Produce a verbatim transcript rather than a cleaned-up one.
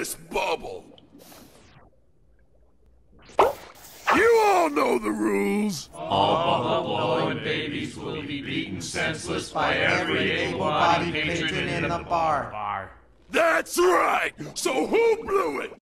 this bubble. You all know the rules. All bubble-blowing babies will be beaten senseless by every able-bodied patron in the bar. That's right. So who blew it?